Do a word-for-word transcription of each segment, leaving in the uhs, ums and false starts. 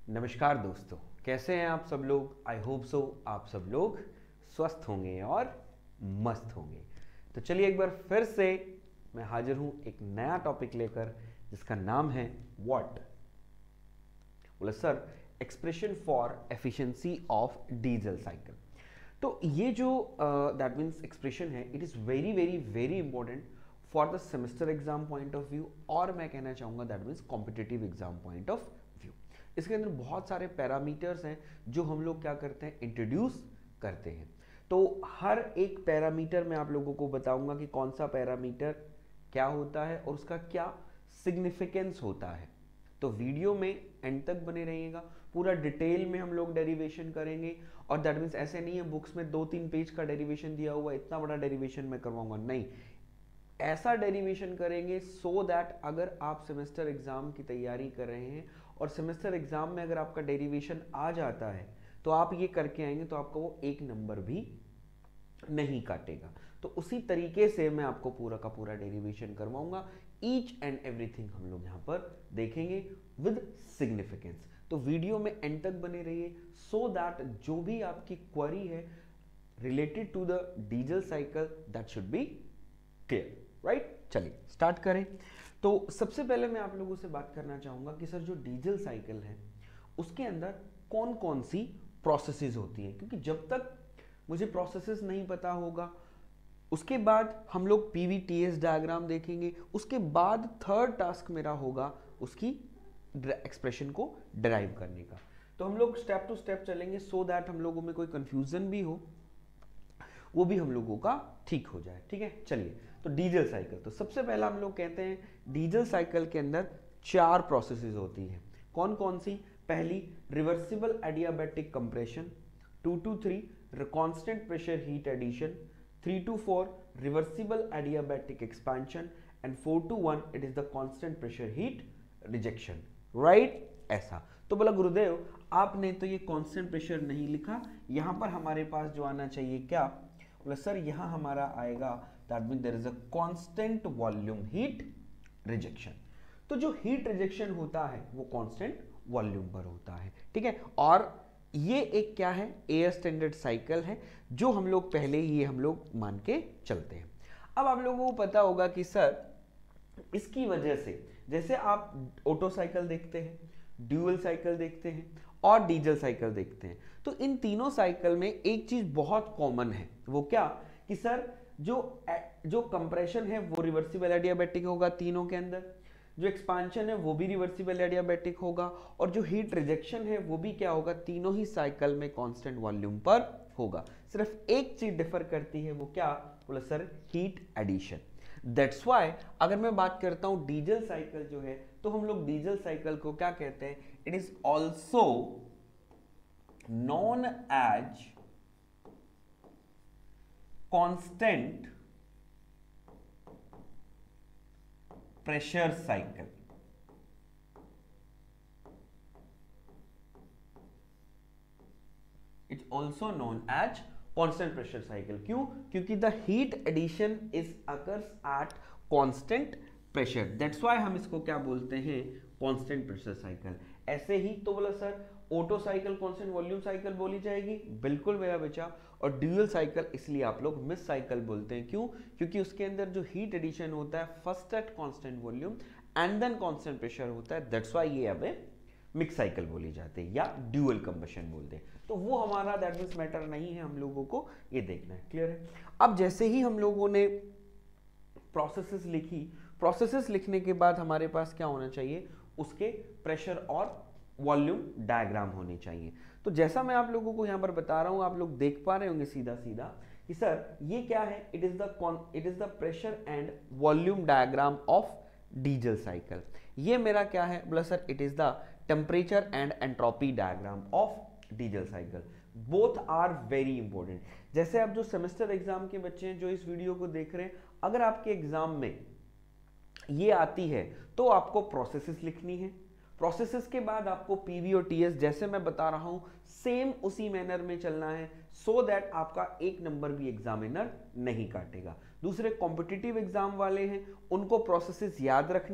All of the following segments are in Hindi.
नमस्कार दोस्तों, कैसे हैं आप सब लोग। आई होप सो आप सब लोग स्वस्थ होंगे और मस्त होंगे। तो चलिए एक बार फिर से मैं हाजिर हूं एक नया टॉपिक लेकर जिसका नाम है व्हाट। बोला sir, expression for efficiency of diesel cycle. तो ये जो दैट मीन्स एक्सप्रेशन है, it is very very very important for the semester exam point of view, और मैं कहना चाहूँगा that means competitive exam point of view. इसके अंदर बहुत सारे पैरामीटर्स हैं जो हम लोग क्या करते हैं, इंट्रोड्यूस करते हैं। तो हर एक पैरामीटर मैं आप लोगों को बताऊंगा कि कौन सा पैरामीटर क्या होता है और उसका क्या सिग्निफिकेंस होता है। तो वीडियो में एंड तक बने रहिएगा, पूरा डिटेल में हम लोग डेरिवेशन करेंगे। और दैट मीन्स ऐसे नहीं है बुक्स में दो तीन पेज का डेरिवेशन दिया हुआ, इतना बड़ा डेरिवेशन मैं करवाऊंगा, नहीं। ऐसा डेरिवेशन करेंगे सो दैट अगर आप सेमेस्टर एग्जाम की तैयारी कर रहे हैं और सेमेस्टर एग्जाम में अगर आपका डेरिवेशन आ जाता है तो आप ये करके आएंगे तो आपका वो एक नंबर भी नहीं काटेगा। तो उसी तरीके से मैं आपको पूरा का पूरा डेरिवेशन करवाऊंगा। ईच एंड एवरीथिंग हम लोग यहाँ पर देखेंगे विद सिग्निफिकेंस। तो वीडियो में एंड तक बने रहिए सो दैट जो भी आपकी क्वेरी है related to the diesel cycle that should be clear, right. चलिए स्टार्ट करें। तो सबसे पहले मैं आप लोगों से बात करना चाहूंगा कि सर जो डीजल साइकिल है उसके अंदर कौन कौन सी प्रोसेसेस होती हैं, क्योंकि जब तक मुझे प्रोसेसेस नहीं पता होगा उसके बाद हम लोग पीवीटीएस डायग्राम देखेंगे, उसके बाद थर्ड टास्क मेरा होगा उसकी एक्सप्रेशन को डिराइव करने का। तो हम लोग स्टेप टू स्टेप चलेंगे सो दैट हम लोगों में कोई कंफ्यूजन भी हो वो भी हम लोगों का ठीक हो जाए, ठीक है। चलिए, तो डीजल साइकिल, तो सबसे पहला हम लोग कहते हैं डीजल साइकिल के अंदर चार प्रोसेसेस होती हैं। कौन कौन सी? पहली reversible adiabatic compression, two to three constant pressure heat addition, three to four reversible adiabatic expansion and four to one it is the constant pressure heat rejection, right. ऐसा तो बोला गुरुदेव आपने तो ये कांस्टेंट प्रेशर नहीं लिखा, यहां पर हमारे पास जो आना चाहिए क्या? बोला सर यहां हमारा आएगा that mean there is a constant volume heat rejection. तो जो हीट रिजेक्शन होता है वो कांस्टेंट वॉल्यूम पर होता है, ठीक है। और ये एक क्या है, एयर स्टैंडर्ड साइकिल है जो हम लोग पहले ही हम लोग मान के चलते हैं। अब आप लोगों को पता होगा कि सर इसकी वजह से जैसे आप ऑटो साइकिल देखते हैं, ड्यूअल साइकिल देखते हैं और डीजल साइकिल देखते हैं, तो इन तीनों साइकिल में एक चीज बहुत कॉमन है। वो क्या कि सर जो जो कंप्रेशन है वो रिवर्सिबल एडियाबैटिक होगा तीनों के अंदर, जो एक्सपांशन है वो भी रिवर्सिबल एडियाबैटिक होगा, और जो हीट रिजेक्शन है वो भी क्या होगा, तीनों ही साइकिल में कांस्टेंट वॉल्यूम पर होगा। सिर्फ एक चीज डिफर करती है, वो क्या? बोला sir heat addition. That's why अगर मैं बात करता हूं डीजल साइकिल जो है तो हम लोग डीजल साइकिल को क्या कहते हैं? It is also known as constant pressure cycle. It's also known as constant pressure cycle. क्यों? क्योंकि the heat addition is occurs at constant pressure, that's why हम इसको क्या बोलते हैं, कांस्टेंट प्रेशर साइकिल। ऐसे ही तो बोला sir Otto cycle constant volume cycle बोली जाएगी, बिल्कुल मेरा बच्चा। और ड्यूअल साइकिल इसलिए आप लोग मिस साइकिल बोलते हैं, क्यों? क्योंकि उसके अंदर जो हीट एडिशन होता है first at constant volume and then constant pressure होता है, दैट्स व्हाई ये अब मिक्स साइकिल बोली जाती है या ड्यूअल कंबशन बोलते हैं। तो वो हमारा दैट मींस मैटर नहीं है, हम लोगों को ये देखना है, क्लियर है। अब जैसे ही हम लोगों ने प्रोसेसेस लिखी, प्रोसेसेस लिखने के बाद हमारे पास क्या होना चाहिए, उसके प्रेशर और वॉल्यूम डायग्राम होने चाहिए। तो जैसा मैं आप लोगों को यहाँ पर बता रहा हूँ आप लोग देख पा रहे होंगे सीधा सीधा कि सर ये क्या है, it is the it is the pressure and volume diagram of diesel cycle. ये मेरा क्या है? बोला sir it is the temperature and entropy diagram of diesel cycle. Both are very important. जैसे आप जो सेमेस्टर एग्जाम के बच्चे हैं जो इस वीडियो को देख रहे हैं, अगर आपके एग्जाम में ये आती है तो आपको प्रोसेसेस लिखनी है, प्रोसेसेस के बाद आपको पीवी और टीएस जैसे मैं बता रहा हूं सेम उसी मैनर में चलना है सो दैट आपका एक नंबर भी एग्जामिनर नहीं काटेगा। दूसरे कॉम्पिटिटिव एग्जाम वाले हैं उनको प्रोसेसेस याद रखनी है,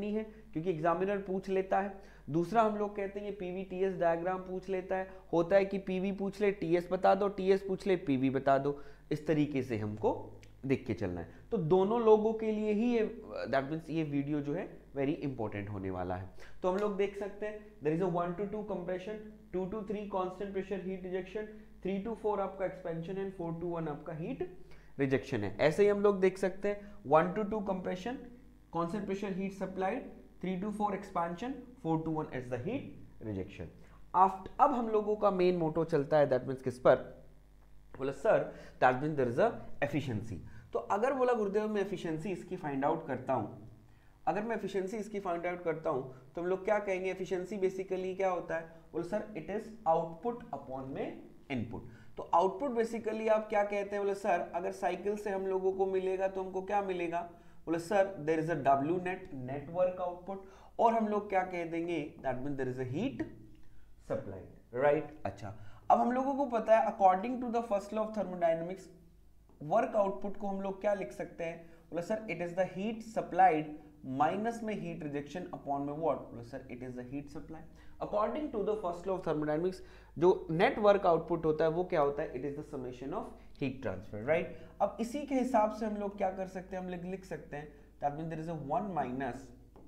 क्योंकि एग्जामिनर पूछ लेता है। दूसरा हम लोग कहते हैं ये पीवी टीएस डायग्राम पूछ लेता है, होता है कि पीवी पूछ ले टीएस बता दो, टीएस पूछ ले पीवी बता दो, इस तरीके से हमको देख के चलना है। तो दोनों लोगों के लिए ही ये दैट मीन्स ये वीडियो जो है वेरी इंपॉर्टेंट होने वाला है। तो हम लोग देख सकते हैं there is a one to two compression, two to three constant pressure heat rejection, three to four आपका expansion and four to one आपका हीट रिजेक्शन है। ऐसे ही हम लोग देख सकते हैं one to two compression, constant pressure heat supplied, three to four expansion, four to one is the heat rejection. After अब हम लोगों का मेन मोटो चलता है दैट मीन्स किस पर, बोला sir that means there is a efficiency. तो अगर बोला गुरुदेव मैं एफिशिएंसी इसकी फाइंड आउट करता हूं, अगर मैं एफिशिएंसी इसकी फाइंड आउट करता हूं तो हम लोग क्या कहेंगे, एफिशिएंसी बेसिकली क्या होता है, बोले sir it is output upon में इनपुट। तो आउटपुट बेसिकली आप क्या कहते हैं, बोले सर अगर साइकिल से हम लोगों को मिलेगा तो हमको क्या मिलेगा, बोले sir there is a W net, network output, और हम लोग क्या कह देंगे that means there is a heat supplied, right. अच्छा अब हम लोगों को पता है according to the first law of thermodynamics work output को हम लोग क्या लिख सकते हैं, बोले sir it is the heat supplied minus में हीट रिजेक्शन अपॉन में व्हाट, बोले sir it is the heat supply. According to the first law of thermodynamics जो नेट वर्क आउटपुट होता है वो क्या होता है, it is the summation of heat transfer, right. अब इसी के हिसाब से हम लोग क्या कर सकते हैं, हम लोग लिख सकते हैं that means there is a one minus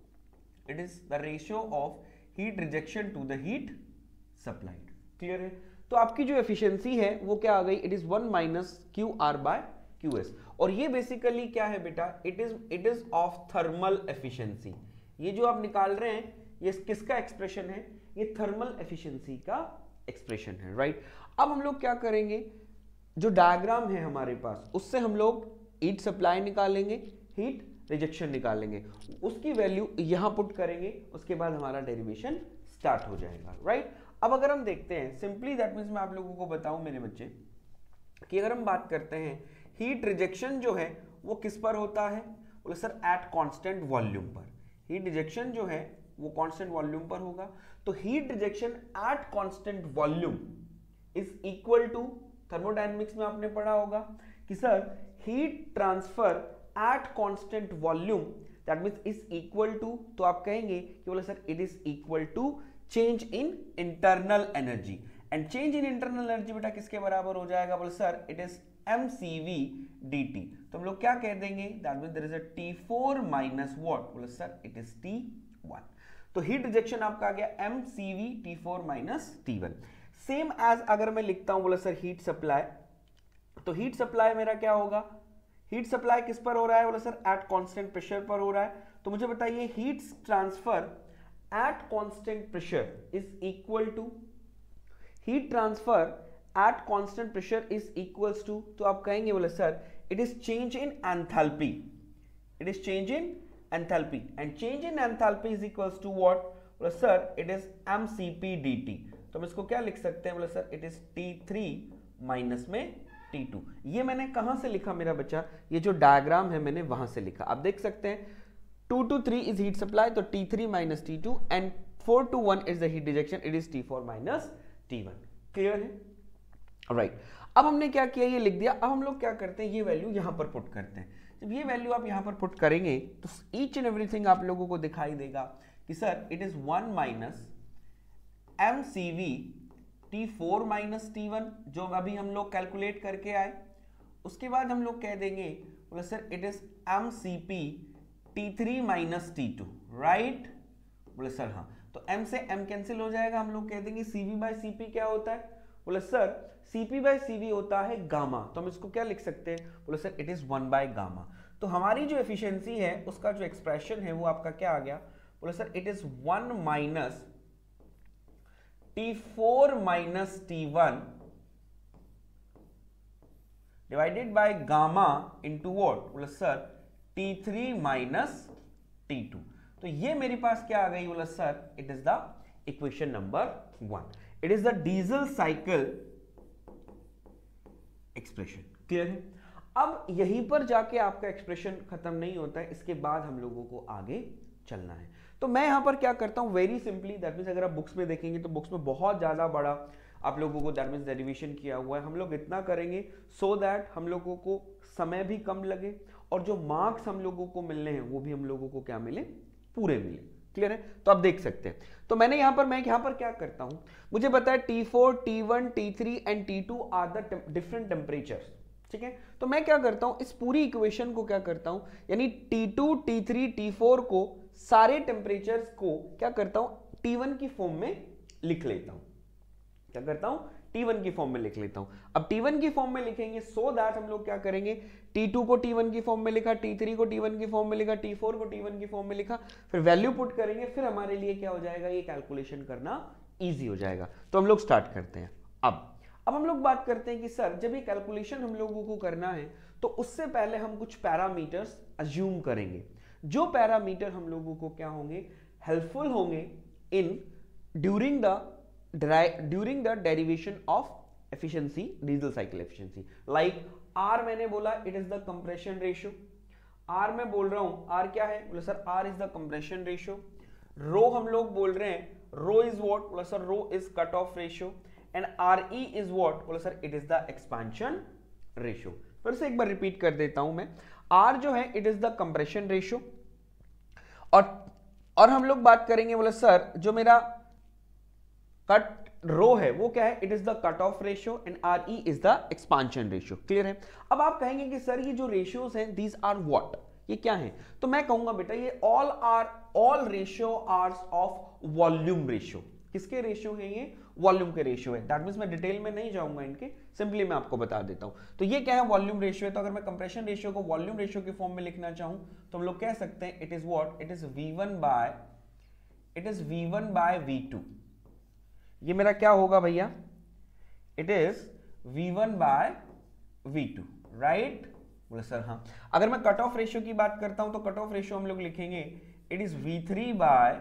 it is the ratio of heat rejection to the heat supplied. Clear है। तो आपकी जो एफिशिएंसी है वो क्या आ गई, it is one minus Q R by Q S, और ये बेसिकली क्या है बेटा, it is it is of thermal efficiency. ये जो आप निकाल रहे हैं ये किसका एक्सप्रेशन है, ये थर्मल एफिशिएंसी का एक्सप्रेशन है, राइट। अब हम लोग क्या करेंगे, जो डायग्राम है हमारे पास उससे हम लोग हीट सप्लाई निकालेंगे, हीट रिजेक्शन निकालेंगे, उसकी वैल्यू यहां पुट करेंगे, उसके बाद हमारा डेरिवेशन स्टार्ट हो जाएगा, राइट। अब अगर हम देखते हैं सिंपली दैट मीन्स मैं आप लोगों को बताऊं मेरे बच्चे कि अगर हम बात करते हैं हीट रिजेक्शन जो है वो किस पर होता है, बोले सर एट कांस्टेंट वॉल्यूम पर। हीट रिजेक्शन जो है वो कांस्टेंट वॉल्यूम पर होगा। तो heat rejection at constant volume is equal to, thermodynamics में आपने पढ़ा होगा कि sir heat transfer at constant volume that means is equal to, तो आप कहेंगे कि बोले sir it is equal to change in internal energy, and change in internal energy बेटा किसके बराबर हो जाएगा, बोले sir it is mcv dt। तो हम लोग क्या कह देंगे that means there is a T four minus what, बोले sir it is T one. तो हीट रिजेक्शन आपका आ गया mcv T four minus T one. Same as अगर मैं लिखता हूं बोले सर हीट सप्लाई, तो हीट सप्लाई मेरा क्या होगा, हीट सप्लाई किस पर हो रहा है, बोले सर एट कांस्टेंट प्रेशर पर हो रहा है। तो मुझे बताइए heat transfer at constant pressure is equal to, heat transfer at constant pressure is equals to, तो आप कहेंगे बोले sir it is change in enthalpy, it is change in enthalpy, and change in enthalpy is equals to what, बोले sir it is mcp dt। तो हम इसको क्या लिख सकते हैं, बोले sir it is T three minus में टी टू। ये मैंने कहां से लिखा मेरा बच्चा, ये जो डायग्राम है मैंने वहां से लिखा। आप देख सकते हैं two to three is heat supply, तो T three minus T two, and four to one is the heat rejection, it is T four minus T one. Clear है, राइट right. अब हमने क्या किया, ये लिख दिया। अब हम लोग क्या करते हैं, ये वैल्यू यहां पर पुट करते हैं। जब ये वैल्यू आप यहां पर पुट करेंगे तो ईच एंड एवरीथिंग आप लोगों को दिखाई देगा कि sir it is one minus M C V T four minus T one, जो अभी हम लोग कैलकुलेट करके आए। उसके बाद हम लोग कह देंगे बोले sir it is M C P T three minus T two, right. बोले सर हाँ, तो m से m कैंसिल हो जाएगा, हम लोग कह देंगे cv बाय cp क्या होता है, बोले सर cp बाय cv होता है गामा। तो हम इसको क्या लिख सकते हैं, बोले sir it is one by gamma. तो हमारी जो एफिशिएंसी है उसका जो एक्सप्रेशन है वो आपका क्या आ गया, बोले sir it is one minus T four minus T one divided by gamma into what, बोले sir T three minus T two. तो ये मेरे पास क्या आ गई, बोला sir it is the equation number one, it is the diesel cycle expression. Clear है। अब यहीं पर जाके आपका एक्सप्रेशन खत्म नहीं होता है, इसके बाद हम लोगों को आगे चलना है। तो मैं यहां पर क्या करता हूं, वेरी सिंपली दैट मींस अगर आप बुक्स में देखेंगे तो बुक्स में बहुत ज्यादा बड़ा आप लोगों को दैट मींस डेरिवेशन किया हुआ है। हम लोग इतना करेंगे सो दैट हम लोगों को समय भी कम लगे और जो मार्क्स हम लोगों को मिलने हैं वो भी हम लोगों को क्या मिले, पूरे मिले। क्लियर है? तो आप देख सकते हैं। तो मैंने यहां पर मैं यहां पर क्या करता हूं, मुझे पता है T four, T one, T three and T two are the different temperatures, ठीक है? तो मैं क्या करता हूं, इस पूरी इक्वेशन को क्या करता हूं, यानी T two, T three, T four को सारे टेम्परेचर्स को क्या करता हूं, टी वन की फॉर्म में लिख लेता हूं। क्या करता हूं, टी वन की फॉर्म में लिख लेता हूं। अब टी वन की फॉर्म में लिखेंगे सो दैट हम लोग क्या करेंगे, टी टू को टी वन की फॉर्म में लिखा, टी थ्री को टी वन की फॉर्म में लिखा, टी फोर को टी वन की फॉर्म में लिखा, फिर वैल्यू पुट करेंगे, फिर हमारे लिए क्या हो जाएगा, ये कैलकुलेशन करना इजी हो जाएगा। तो हम लोग स्टार्ट करते हैं। अब अब हम लोग बात करते हैं कि सर जब ये कैलकुलेशन हम लोगों को करना है तो उससे पहले हम कुछ पैरामीटर्स अज्यूम करेंगे, जो पैरामीटर हम लोगों को क्या होंगे, हेल्पफुल होंगे in during the during the derivation of efficiency, diesel cycle efficiency. Like R मैंने बोला it is the compression ratio, R मैं बोल रहा हूं, आर क्या है, बोला sir R is the compression ratio. Rho हम लोग बोल रहे हैं, रो इज व्हाट, बोला sir rho is cut off ratio, and R E is what, बोला sir it is the expansion ratio. फिर से एक बार रिपीट कर देता हूं मैं, आर जो है it is the compression ratio, और और हम लोग बात करेंगे, बोला सर जो मेरा कट रो है वो क्या है, it is the cut off ratio, and R E is the expansion ratio. Clear है? अब आप कहेंगे कि सर ये जो रेशियोज हैं दीज आर व्हाट, ये क्या है, तो मैं कहूंगा बेटा ये all are all ratios of volume ratio. किसके रेशियो है ये, वॉल्यूम के रेशियो है। दैट मींस मैं डिटेल में नहीं जाऊंगा इनके, सिंपली मैं आपको बता देता हूं। तो ये क्या है, वॉल्यूम रेशियो है। तो अगर मैं कंप्रेशन रेशियो को वॉल्यूम रेशियो की फॉर्म में लिखना चाहूं तो हम लोग कह सकते हैं it is what, it is V one by it is V one by V two. ये मेरा क्या होगा भैया, it is V one by V two, right? बोले सर हाँ। अगर मैं कट ऑफ रेशियो की बात करता हूं तो कट ऑफ रेशियो हम लोग लिखेंगे it is V three by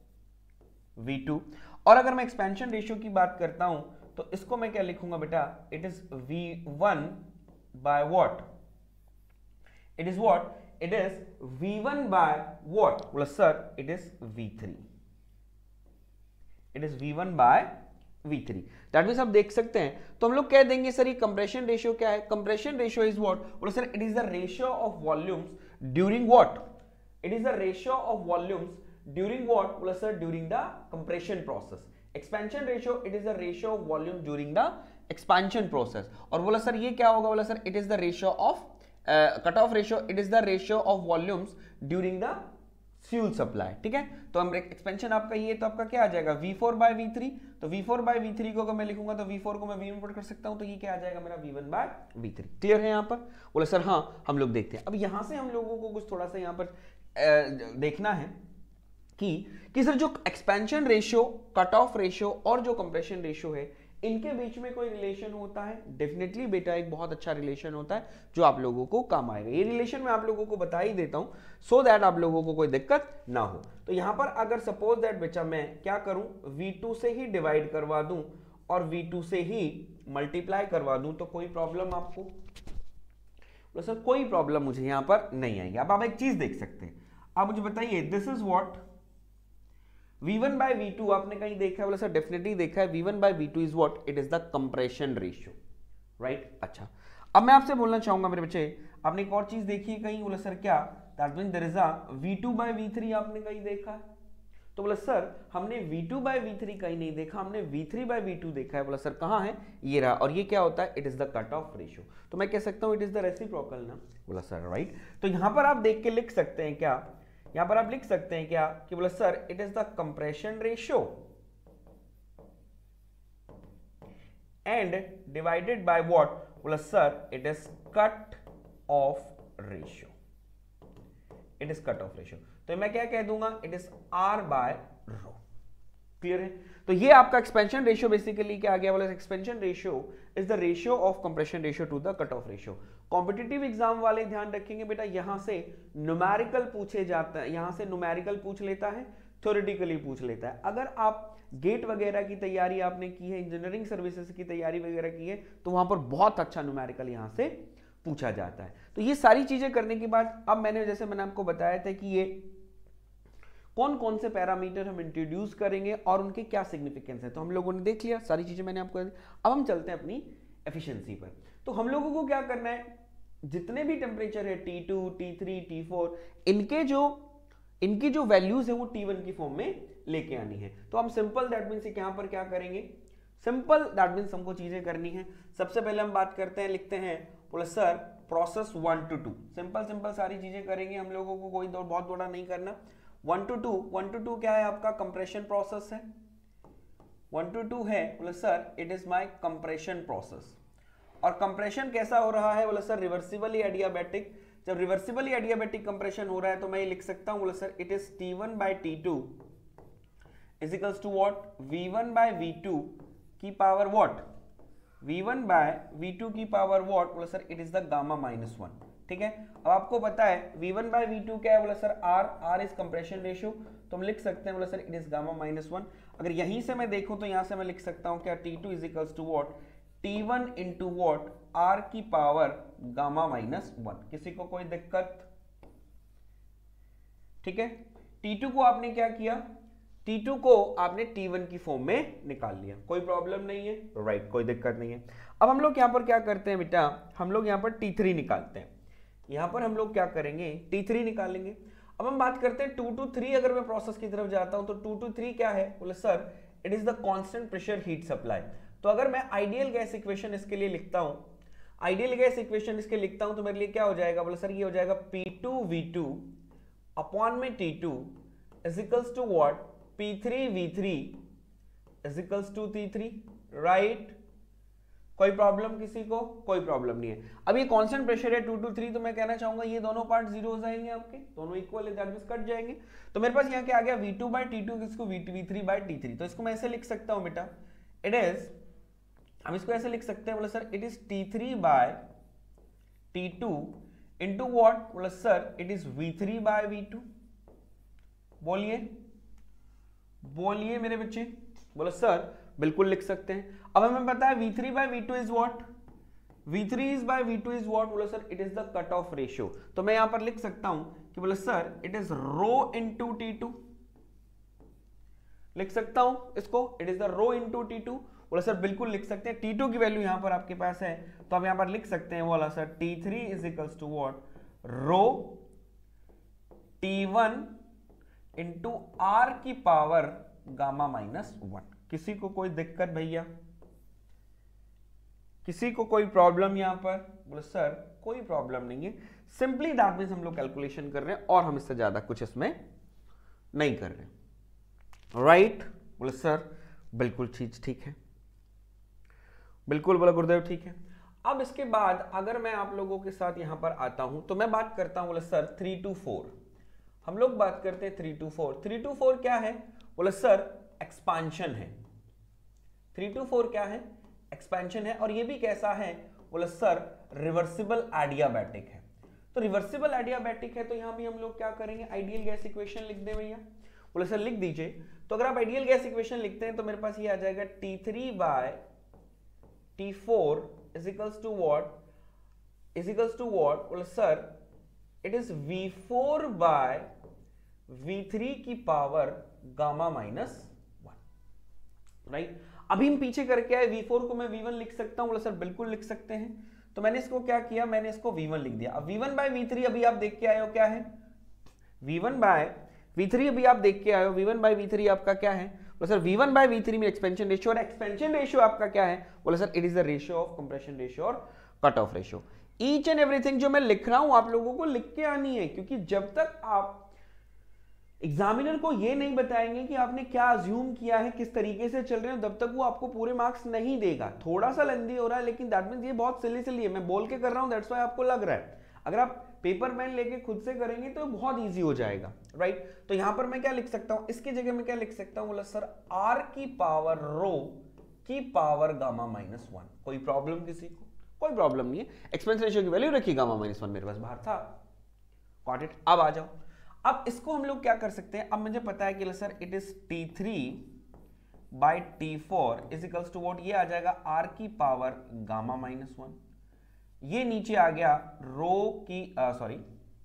V two, और अगर मैं एक्सपेंशन रेशियो की बात करता हूं तो इसको मैं क्या लिखूंगा बेटा, it is V one by what, it is what, it is V one by what, बोला sir it is V three, it is V one by V three. That means आप देख सकते हैं, तो हम लोग कह देंगे सर ये कंप्रेशन रेशियो क्या है, कंप्रेशन रेशियो इज व्हाट, बोलो sir it is the ratio of volumes during what, it is the ratio of volumes during what, बोलो sir during the compression process. Expansion ratio it is the ratio of volume during the expansion process. और बोला सर ये क्या होगा, बोला sir it is the ratio of cut off ratio, it is the ratio of volumes during the fuel supply. ठीक है, तो हम एक्सपेंशन आपका ये, तो आपका क्या आ जाएगा V four by V three. तो V four by V three को अगर मैं लिखूंगा तो वी फोर को मैं वी वन पुट कर सकता हूं, तो ये क्या आ जाएगा मेरा V one by V three. Clear है यहाँ पर? बोले सर हाँ। हम लोग देखते हैं अब यहां से हम लोगों को कुछ थोड़ा सा यहाँ पर आ, देखना है कि कि सर जो expansion ratio, cut off ratio और जो कंप्रेशन रेशियो है इनके बीच में कोई रिलेशन होता है। डेफिनेटली बेटा एक बहुत अच्छा रिलेशन होता है जो आप लोगों को काम आएगा। ये रिलेशन मैं आप लोगों को बता ही देता हूं सो दैट आप लोगों को कोई दिक्कत ना हो। तो यहां पर अगर सपोज दैट बेटा मैं क्या करूं, वी टू से ही डिवाइड करवा दूं और वी टू से ही मल्टीप्लाई करवा दूं तो कोई प्रॉब्लम आपको, तो सर कोई प्रॉब्लम मुझे यहां पर नहीं आएगी। अब आप एक चीज देख सकते हैं, आप मुझे बताइए this is what V one by V two आपने कहीं देखा है? बोला सर डेफिनेटली देखा है। V one by V two is what, it is the compression ratio, right. अच्छा, अब मैं आपसे बोलना चाहूंगा मेरे बच्चे, आपने एक और चीज देखी है कहीं? बोला सर क्या, that means there is a V two by V three आपने कहीं देखा है? तो बोला सर हमने V two by V three कहीं नहीं देखा, हमने V three by V two देखा है। बोला सर कहां है? ये रहा। और ये क्या होता है? It is the cut off ratio. तो मैं कह सकता हूं इट इज द रेसिप्रोकल ना। बोला सर राइट। तो यहां पर आप देख के लिख सकते हैं क्या, यहां पर आप लिख सकते हैं क्या कि बोला sir it is the compression ratio and divided by what, बोला sir it is cut off ratio, it is cut off ratio. तो मैं क्या कह दूंगा, it is R by rho. Clear है? तो ये आपका एक्सपेंशन रेशियो बेसिकली क्या आ गया? बोला expansion ratio is the ratio of compression ratio to the cut off ratio. Competitive exam वाले ध्यान रखेंगे बेटा, यहां से न्यूमेरिकल पूछे जाता है, यहां से न्यूमेरिकल पूछ लेता है, थ्योरेटिकली पूछ लेता है। अगर आप गेट वगैरह की तैयारी आपने की है, इंजीनियरिंग सर्विसेज की तैयारी वगैरह की है, तो वहां पर बहुत अच्छा न्यूमेरिकल यहां से पूछा जाता है। तो ये सारी चीजें करने के बाद अब मैंने जैसे मैंने आपको बताया था कि ये कौन कौन से पैरामीटर हम इंट्रोड्यूस करेंगे और उनके क्या सिग्निफिकेंस है, तो हम लोगों ने देख लिया, सारी चीजें मैंने आपको। अब हम चलते हैं अपनी एफिशिएंसी पर। तो हम लोगों को क्या करना है, जितने भी टेम्परेचर है T two, T three, T four, इनके जो इनकी जो वैल्यूज है वो टी वन की फॉर्म में लेके आनी है। तो हम सिंपल दैट मीन्स यहां पर क्या करेंगे, सिंपल दैट मीन्स हमको चीजें करनी है। सबसे पहले हम बात करते हैं, लिखते हैं बोले sir process one to two, simple simple सारी चीजें करेंगे हम लोगों को, कोई दौड़ बहुत बड़ा नहीं करना। One to two, one to two क्या है आपका, कंप्रेशन प्रोसेस है। वन टू टू है बोले sir it is my compression process. और कंप्रेशन कैसा हो रहा है बोले सर, रिवर्सिबली एडियाबैटिक। जब रिवर्सिबली एडियाबैटिक कंप्रेशन हो रहा है तो मैं ये लिख सकता हूं बोले sir it is T one by T two is equals to what, V one by V two की power what, V one by V two की पावर व्हाट बोले sir it is the gamma minus one. ठीक है, अब आपको पता है V one by V two क्या है बोले sir, R, R is compression ratio, तो हम लिख सकते हैं बोले sir it is gamma minus one. अगर यहीं से मैं देखूं तो यहां से मैं लिख सकता हूं क्या, T two is equals to what, T one into what, R की पावर गामा माइनस वन। किसी को कोई दिक्कत? ठीक है, टी टू को आपने क्या किया, टी टू को आपने टी वन की फॉर्म में निकाल लिया, कोई प्रॉब्लम नहीं है, राइट right, कोई दिक्कत नहीं है। अब हम लोग यहां पर क्या करते हैं बेटा, हम लोग यहां पर टी थ्री निकालते हैं। यहां पर हम लोग क्या करेंगे, टी थ्री निकालेंगे। अब हम बात करते हैं टू टू थ्री, अगर मैं प्रोसेस की तरफ जाता हूं तो टू टू थ्री क्या है बोले sir it is the constant pressure heat supply. तो अगर मैं आइडियल गैस इक्वेशन इसके लिए लिखता हूं, आइडियल गैस इक्वेशन इसके लिखता हूं तो मेरे लिए क्या हो जाएगा बोले सर, ये हो जाएगा P two V two upon में T two is equals to what, P three V three is equals to T three, right. कोई प्रॉब्लम किसी को? कोई प्रॉब्लम नहीं है। अब ये कांस्टेंट प्रेशर है टू टू थ्री, तो मैं कहना चाहूंगा ये दोनों पार्ट जीरो हो जाएंगे, आपके दोनों इक्वल है, दैट मींस कट जाएंगे। तो मेरे पास यहाँ क्या आ गया, V two by T two, किसको V three by T three. तो इसको मैं ऐसे लिख सकता हूं बेटा, इट इज, हम इसको ऐसे लिख सकते हैं बोले sir it is T three by T two into what बोले sir it is V three by V two. बोलिए बोलिए मेरे बच्चे, बोलो सर बिल्कुल लिख सकते हैं। अब हमें पता है V three by V two is what, V three is by V two is what बोले sir it is the cut off ratio. तो मैं यहां पर लिख सकता हूं कि बोले sir it is rho into T two, लिख सकता हूं इसको, it is the rho into T two. बोले सर बिल्कुल लिख सकते हैं, टी टू की वैल्यू यहां पर आपके पास है तो हम यहां पर लिख सकते हैं बोला sir T three is equals to what, rho T one into R की पावर गामा माइनस वन। किसी को कोई दिक्कत भैया? किसी को कोई प्रॉब्लम यहां पर? बोले सर कोई प्रॉब्लम नहीं है, सिंपली दैट मींस हम लोग कैलकुलेशन कर रहे हैं और हम इससे ज्यादा कुछ इसमें नहीं कर रहे, राइट right? बोले सर बिल्कुल चीज ठीक है, बिल्कुल बोला गुरुदेव ठीक है। अब इसके बाद अगर मैं आप लोगों के साथ यहां पर आता हूं तो मैं बात करता हूं बोले सर थ्री टू फोर, हम लोग बात करते हैं three to four. Three to four क्या है बोले सर एक्सपांशन है। थ्री टू फोर क्या है, एक्सपेंशन है। और ये भी कैसा है बोले सर रिवर्सिबल एडियाबैटिक है। तो रिवर्सिबल एडियाबैटिक है तो यहां भी हम लोग क्या करेंगे, आइडियल गैस इक्वेशन लिख दे भैया। बोले सर लिख दीजिए। तो अगर आप आइडियल गैस इक्वेशन लिखते हैं तो मेरे पास ये आ जाएगा T three by T four is equals to what, is equals to what बोले sir it is V four by V three की power gamma minus one, right. अभी हम पीछे करके आए, वी फोर को मैं वी वन लिख सकता हूं बोले सर बिल्कुल लिख सकते हैं। तो मैंने इसको क्या किया, मैंने इसको वी वन लिख दिया। अब V one by V three अभी आप देख के आए हो क्या है, V one by V three अभी आप देख के आए हो, V one by V three आपका क्या है बोले sir V one by V three में एक्सपेंशन रेशियो, और एक्सपेंशन रेशियो आपका क्या है बोले sir it is the ratio of compression ratio और cut off ratio. Each and everything जो मैं लिख रहा हूं आप लोगों को लिख के आनी है, क्योंकि जब तक आप एग्जामिनर को ये नहीं बताएंगे कि आपने क्या अज्यूम किया है, किस तरीके से चल रहे हैं, तब तक वो आपको पूरे मार्क्स नहीं देगा। थोड़ा सा लेंदी हो रहा है लेकिन दैट मींस ये बहुत सिली सिली है, मैं बोल के कर रहा हूं दैट्स व्हाई आपको लग रहा है। अगर आप पेपर पेन लेके खुद से करेंगे तो बहुत इजी हो जाएगा, राइट। तो यहां पर मैं क्या लिख सकता हूं, इसकी जगह में क्या लिख सकता हूं बोला सर आर की पावर रो की पावर गामा माइनस वन। कोई प्रॉब्लम किसी को? कोई प्रॉब्लम नहीं है। एक्सपेंस रेशियो की वैल्यू रखी गामा माइनस वन, मेरे पास बाहर था, गॉट इट। अब आ जाओ, अब इसको हम लोग क्या कर सकते हैं, अब मुझे पता है कि sir it is T three by T four is equals to what, ये आ जाएगा आर की पावर गामा माइनस वन। ये नीचे आ गया रो की सॉरी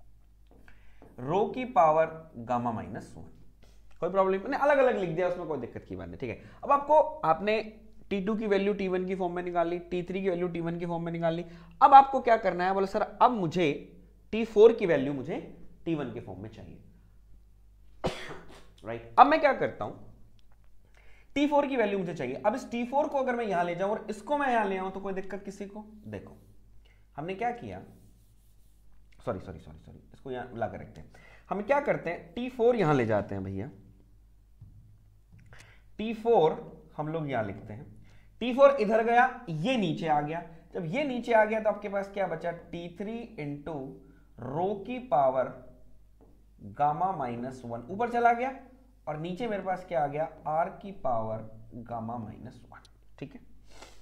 रो की पावर गामा माइनस वन। कोई प्रॉब्लम नहीं, अलग अलग लिख दिया, उसमें कोई दिक्कत की बात नहीं, ठीक है। अब आपको आपने टी टू की वैल्यू टी वन की फॉर्म में निकाल ली, टी थ्री की वैल्यू टी वन की फॉर्म में निकाल ली। अब आपको क्या करना है बोले सर अब मुझे टी फोर की वैल्यू मुझे टी वन के फॉर्म में चाहिए। Right right? अब मैं क्या करता हूं, टी फोर की वैल्यू मुझे चाहिए। अब इस टी फोर को अगर मैं यहां ले जाऊं और इसको मैं यहां ले आऊं तो कोई दिक्कत किसी को? देखो हमने क्या किया, सॉरी सॉरी सॉरी सॉरी इसको यहां ला कर रखते हैं। हम क्या करते हैं, टी फोर यहां ले जाते हैं भैया, टी फोर हम लोग यहां लिखते हैं, टी फोर इधर गया, ये नीचे आ गया। जब ये नीचे आ गया तो आपके पास क्या बचा, टी थ्री इंटू रो की पावर गामा माइनस वन ऊपर चला गया, और नीचे मेरे पास क्या आ गया, आर की पावर गामा माइनस वन। ठीक है,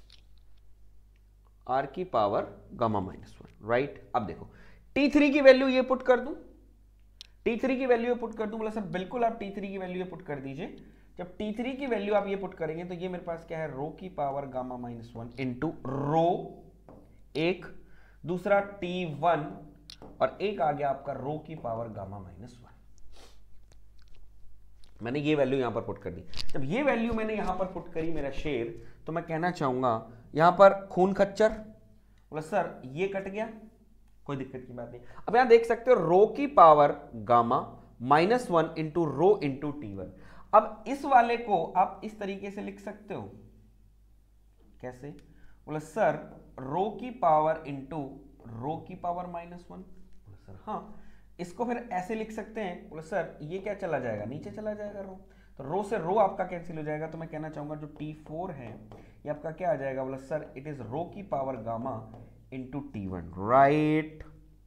आर की power gamma minus one. Right, अब देखो टी थ्री की वैल्यू ये पुट कर दूं, टी थ्री की वैल्यू पुट कर दूं, बोला सर बिल्कुल आप टी थ्री की वैल्यू पुट कर दीजिए। जब टी थ्री की वैल्यू आप ये पुट करेंगे तो ये मेरे पास क्या है, रो की power gamma minus one into rho एक, दूसरा टी वन, और एक आ गया आपका रो की पावर गामा माइनस वन। मैंने ये वैल्यू यहां पर पुट कर दी। जब ये वैल्यू मैंने यहां पर पुट करी मेरा शेर, तो मैं कहना चाहूंगा यहां पर खून खच्चर, बोला सर ये कट गया, कोई दिक्कत की बात नहीं। अब यहां देख सकते हो रो की power gamma minus one into rho into T one. अब इस वाले को आप इस तरीके से लिख सकते हो, कैसे, बोला सर रो की पावर इंटू रो की पावर माइनस वन। बोला सर हाँ, इसको फिर ऐसे लिख सकते हैं, बोला सर ये क्या चला जाएगा, नीचे चला जाएगा रो, तो रो से रो आपका कैंसिल हो जाएगा। तो मैं कहना चाहूंगा जो टी फोर है ये आपका क्या आ जाएगा, बोला सर इट इज रो की power gamma into T one. Right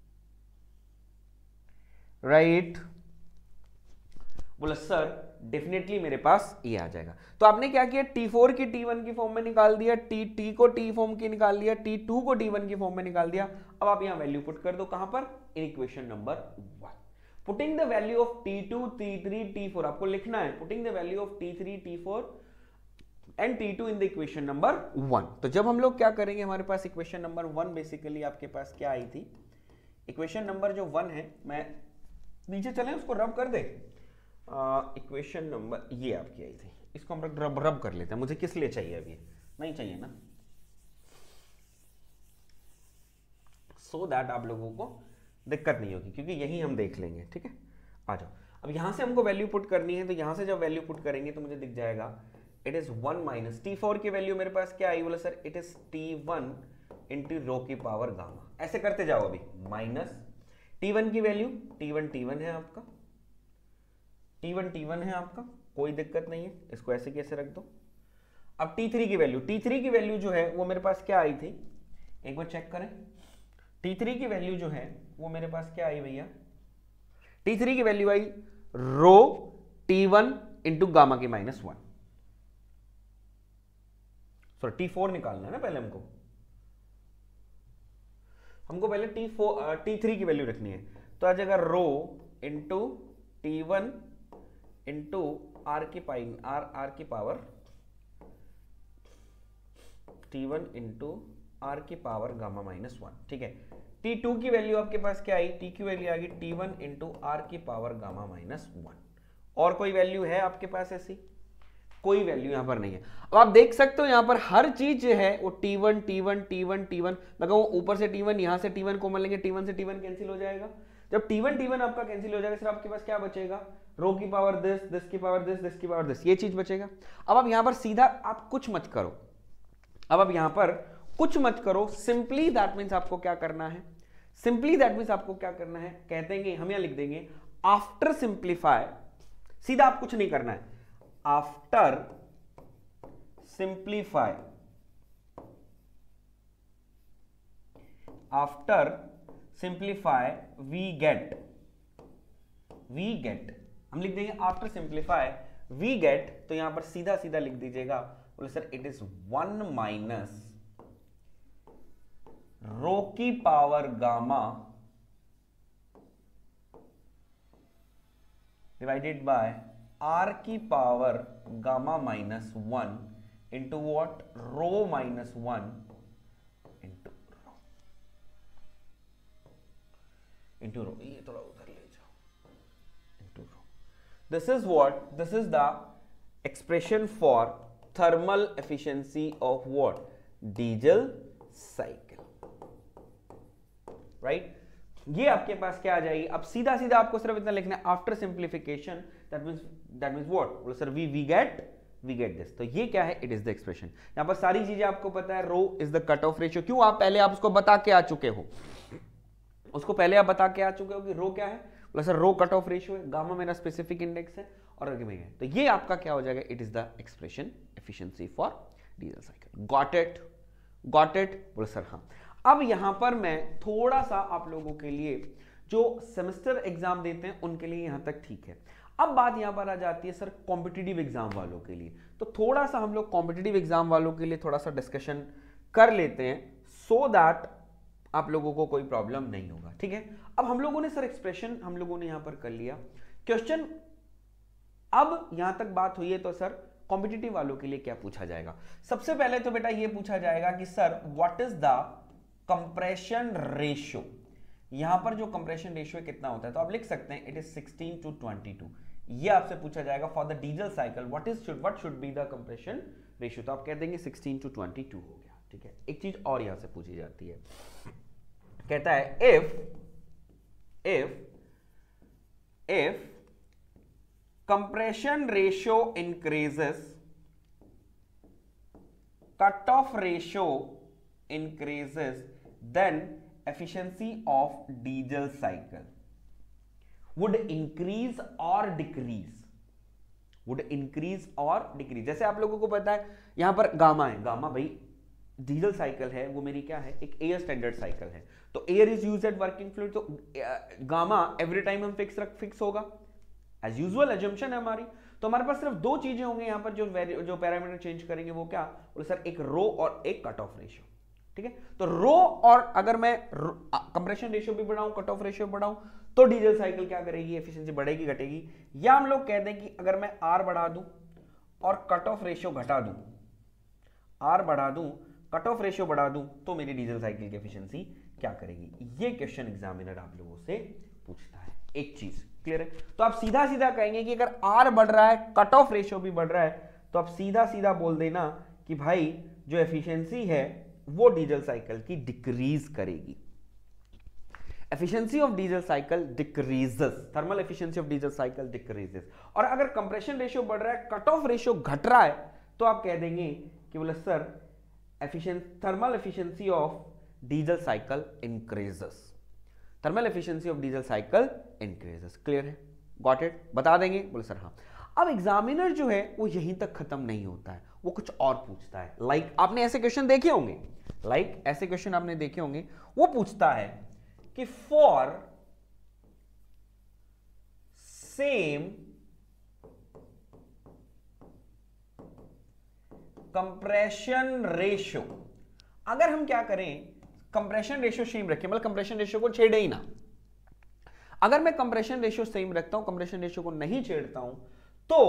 right, बोला सर डेफिनेटली मेरे पास ये आ जाएगा। तो आपने क्या किया, टी फोर की टी वन की फॉर्म में निकाल दिया, टी टी को टी फॉर्म की निकाल दिया, टी टू को टी वन की फॉर्म में निकाल दिया। अब आप यहां वैल्यू पुट कर दो, कहां पर, in equation number one. Putting the value of T two, T three, T four आपको लिखना है, putting the value of T three, T four and T two in the equation number one. तो जब हम लोग क्या करेंगे, हमारे पास इक्वेशन नंबर वन बेसिकली आपके पास क्या आई थी, इक्वेशन नंबर जो वन है, मैं नीचे चले उसको रब कर दे, इक्वेशन uh, नंबर ये आपकी आई थी, इसको हम रब रब कर लेते हैं। मुझे किस लिए चाहिए, अभी नहीं चाहिए ना, सो so दैट आप लोगों को दिक्कत नहीं होगी, क्योंकि यही हम देख लेंगे। ठीक है, आ जाओ। अब यहां से हमको वैल्यू पुट करनी है, तो यहां से जब वैल्यू पुट करेंगे तो मुझे दिख जाएगा it is one minus T four की वैल्यू मेरे पास क्या आई, बोला sir it is T one into rho की पावर गामा। ऐसे करते जाओ, अभी माइनस टी वन की value, T one T one है आपका, टी वन टी वन है आपका, कोई दिक्कत नहीं है, इसको ऐसे कैसे रख दो। अब टी थ्री की वैल्यू, टी थ्री की वैल्यू जो है वो मेरे पास क्या आई थी, एक बार चेक करें, टी थ्री की वैल्यू जो है वो मेरे पास क्या आई भैया, टी थ्री की वैल्यू आई rho T one into gamma की minus one. Sorry T four निकालना है ना पहले हमको, हमको पहले टी फोर टी थ्री की वैल्यू रखनी है। तो आ जाएगा रो into T one into R की पाई आर आर की power T one into R की पावर गामा माइनस वन। ठीक है, टी टू की वैल्यू आपके पास क्या आई, टी की वैल्यू आ गई टी वन इंटू आर की पावर गामा माइनस वन। और कोई वैल्यू है आपके पास ऐसी, कोई वैल्यू यहां पर नहीं है। अब आप देख सकते हो यहां पर हर चीज जो है वो T one T one T one T one, मैं कहूं ऊपर से टी वन, यहां से टी वन कॉमन लेंगे, टी वन से टी वन कैंसिल हो जाएगा। जब टी वन टी वन आपका कैंसिल हो जाएगा, सिर्फ आपके पास क्या बचेगा, रो की पावर दिस, दिस की पावर दिस, दिस की पावर दिस, ये चीज बचेगा। अब आप यहां पर सीधा आप कुछ मत करो, अब आप यहां पर कुछ मत करो, सिंपली दैट मीन्स आपको क्या करना है, सिंपली दैट मीन्स आपको क्या करना है, कहते हैं हम यहां लिख देंगे आफ्टर सिंप्लीफाई, सीधा आप कुछ नहीं करना है, after simplify, after simplify we get, we get हम लिख देंगे आफ्टर सिंप्लीफाई वी गेट। तो यहां पर सीधा सीधा लिख दीजिएगा, बोले sir it is one minus rho की power gamma divided by R की power gamma minus one into what, rho minus one into rho into rho, ये थोड़ा उधर ले जाओ, into rho. This is what, this is the expression for thermal efficiency of what, diesel cycle. Right, ये आपके पास क्या आ जाएगी। अब सीधा सीधा आपको सिर्फ इतना लिखना है, after simplification that means that means what, बोलो sir we we get we get this. तो ये क्या है, इट इज द एक्सप्रेशन। यहां पर सारी चीजें आपको पता है, rho is the cut off ratio. क्यों, आप पहले आप उसको बता के आ चुके हो, उसको पहले आप बता के आ चुके हो कि रो क्या है, बोला sir rho cut off ratio है, गामा मेरा स्पेसिफिक इंडेक्स है और आगे में है। तो ये आपका क्या हो जाएगा, it is the expression efficiency for diesel cycle. Got it, got it, बोलो सर हाँ। अब यहां पर मैं थोड़ा सा आप लोगों के लिए जो सेमेस्टर एग्जाम देते हैं उनके लिए यहां तक ठीक है। अब बात यहां पर आ जाती है सर कॉम्पिटिटिव एग्जाम वालों के लिए। तो थोड़ा सा हम लोग कॉम्पिटिटिव एग्जाम वालों के लिए थोड़ा सा डिस्कशन कर लेते हैं, सो दैट आप लोगों को कोई प्रॉब्लम नहीं होगा, ठीक है। अब हम लोगों ने सर एक्सप्रेशन हम लोगों ने यहां पर कर लिया, क्वेश्चन अब यहां तक बात हुई है, तो सर कॉम्पिटिटिव वालों के लिए क्या पूछा जाएगा। सबसे पहले तो बेटा ये पूछा जाएगा कि sir what is the compression ratio. यहां पर जो कंप्रेशन रेशियो कितना होता है, तो आप लिख सकते हैं it is sixteen to twenty two. ये आपसे पूछा जाएगा for the diesel cycle what is should what should be the compression ratio. तो आप कह देंगे सिक्सटीन टू ट्वेंटी टू हो गया, ठीक है। एक चीज और यहां से पूछी जाती है, कहता है if if if compression ratio increases, cutoff ratio increases, then efficiency of diesel cycle would increase or decrease, would increase or decrease। जैसे आप लोगों को पता है यहां पर गामा है, गामा भाई डीजल साइकिल है, वो मेरी क्या है, एक एयर स्टैंडर्ड साइकिल है। तो air is used at working fluid, तो गामा एवरी टाइम हम फिक्स रख फिक्स होगा, एज यूजुअल एजम्पशन है हमारी। तो हमारे पास सिर्फ दो चीजें होंगी यहां पर जो जो पैरामीटर चेंज करेंगे, वो क्या, बोले सर एक रो और एक कट ऑफ रेशियो, ठीक है। तो रो और अगर मैं कंप्रेशन रेशियो भी बढ़ाऊं, कट ऑफ रेशियो बढ़ाऊं, तो डीजल साइकिल क्या करेगी, एफिशिएंसी बढ़ेगी घटेगी। या हम लोग कह दें कि अगर मैं आर बढ़ा दूं और कट ऑफ रेशियो घटा दूं, आर बढ़ा दूं कट ऑफ रेशियो बढ़ा दूं, तो मेरी डीजल साइकिल की एफिशिएंसी क्या करेगी। ये क्वेश्चन एग्जामिनर आप लोगों से पूछता है। एक चीज क्लियर है, तो आप सीधा सीधा कहेंगे कि अगर आर बढ़ रहा है, कट ऑफ रेशियो भी बढ़ रहा है, तो आप सीधा सीधा बोल देना कि भाई जो एफिशिएंसी है वो डीजल साइकिल की डिक्रीज करेगी। Efficiency of diesel cycle decreases, thermal efficiency of diesel cycle decreases. और अगर कंप्रेशन रेशियो बढ़ रहा है, कट ऑफ रेशियो घट रहा है, तो आप कह देंगे कि बोले sir efficiency thermal efficiency of diesel cycle increases, thermal efficiency of diesel cycle increases. Clear है, गॉट इट, बता देंगे, बोले सर हाँ। अब एग्जामिनर जो है वो यहीं तक खत्म नहीं होता है, वो कुछ और पूछता है। लाइक like, आपने ऐसे क्वेश्चन देखे होंगे, लाइक like, ऐसे क्वेश्चन आपने देखे होंगे, वो पूछता है कि फॉर सेम कंप्रेशन रेशियो, अगर हम क्या करें, कंप्रेशन रेशियो सेम रखें, मतलब कंप्रेशन रेशियो को छेड़े ही ना। अगर मैं कंप्रेशन रेशियो सेम रखता हूं, कंप्रेशन रेशियो को नहीं छेड़ता हूं, तो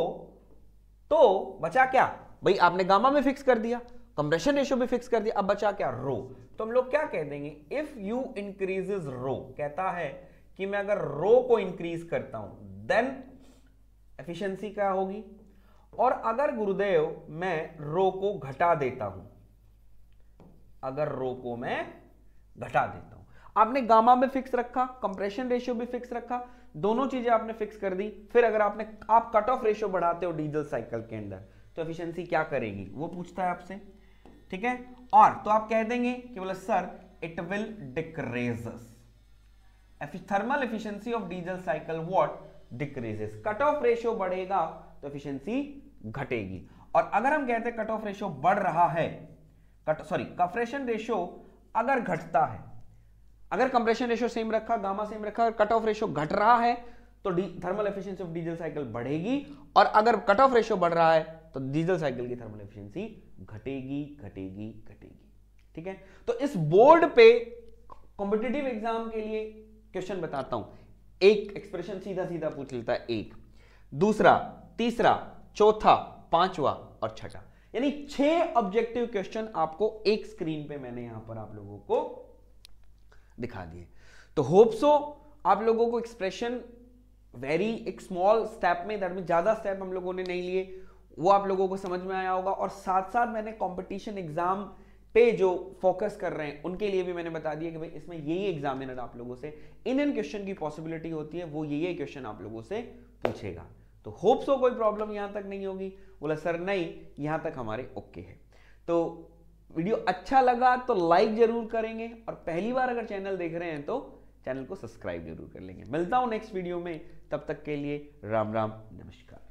तो बचा क्या भाई, आपने गामा में फिक्स कर दिया, कंप्रेशन रेशियो भी फिक्स कर दिया, अब बचा क्या, रो। तो हम लोग क्या कह देंगे, इफ यू इंक्रीजेस रो, कहता है कि मैं अगर रो को इंक्रीज करता हूं देन एफिशिएंसी क्या होगी, और अगर गुरुदेव मैं रो को घटा देता हूं, अगर रो को मैं घटा देता हूं, आपने गामा में फिक्स रखा, कंप्रेशन रेशियो भी फिक्स रखा, दोनों चीजें आपने फिक्स कर दी, फिर अगर आपने आप कट ऑफ रेशियो बढ़ाते हो डीजल साइकिल के अंदर, तो एफिशिएंसी क्या करेगी, वो पूछता है आपसे, ठीक है। और तो आप कह देंगे कि बोले sir it will decreases, thermal efficiency of diesel cycle what decreases, cut off ratio बढ़ेगा तो एफिशिएंसी घटेगी। और अगर हम कहते हैं कट ऑफ रेशियो बढ़ रहा है, कट सॉरी कंप्रेशन रेशियो अगर घटता है, अगर कंप्रेशन रेशियो सेम रखा, गामा सेम रखा, कट ऑफ रेशियो घट रहा है, तो thermal efficiency of diesel cycle बढ़ेगी, और अगर कट ऑफ रेशियो बढ़ रहा है तो डीजल साइकिल की थर्मल एफिशिएंसी घटेगी घटेगी घटेगी, ठीक है। तो इस बोर्ड पे कॉम्पिटिटिव एग्जाम के लिए क्वेश्चन बताता हूं, एक एक्सप्रेशन सीधा सीधा पूछ लेता है, एक, दूसरा, तीसरा, चौथा, पांचवा और छठा, यानी छह ऑब्जेक्टिव क्वेश्चन आपको एक स्क्रीन पे मैंने यहां पर आप लोगों को दिखा दिए। तो होप सो आप लोगों को एक्सप्रेशन वेरी एक स्मॉल स्टेप में, दैट मीन ज्यादा स्टेप हम लोगों ने नहीं लिए, वो आप लोगों को समझ में आया होगा। और साथ साथ मैंने कंपटीशन एग्जाम पे जो फोकस कर रहे हैं उनके लिए भी मैंने बता दिया कि भाई इसमें यही एग्जामिनर आप लोगों से इन इन क्वेश्चन की पॉसिबिलिटी होती है, वो यही क्वेश्चन आप लोगों से पूछेगा। तो होप सो कोई प्रॉब्लम यहां तक नहीं होगी। बोला सर नहीं, यहां तक हमारे ओके है। तो वीडियो अच्छा लगा तो लाइक जरूर करेंगे, और पहली बार अगर चैनल देख रहे हैं तो चैनल को सब्सक्राइब जरूर कर लेंगे। मिलता हूं नेक्स्ट वीडियो में, तब तक के लिए राम राम, नमस्कार।